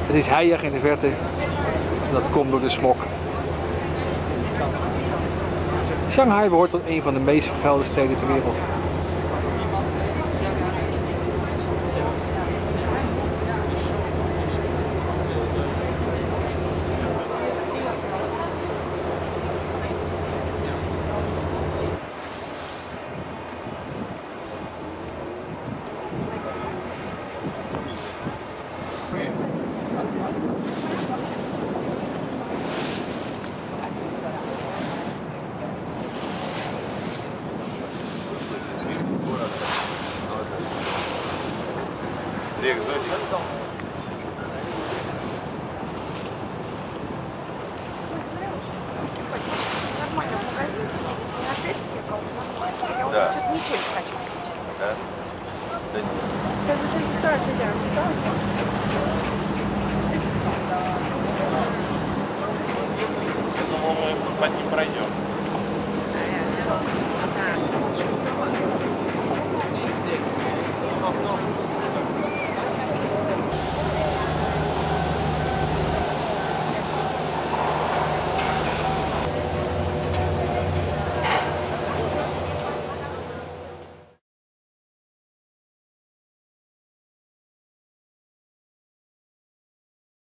Het is heilig in de verte en dat komt door de smog. Shanghai behoort tot een van de meest vervuilde steden ter wereld. Да. Что-то ничего не хочу, если честно. Да? Я думал, мы под ним пройдем.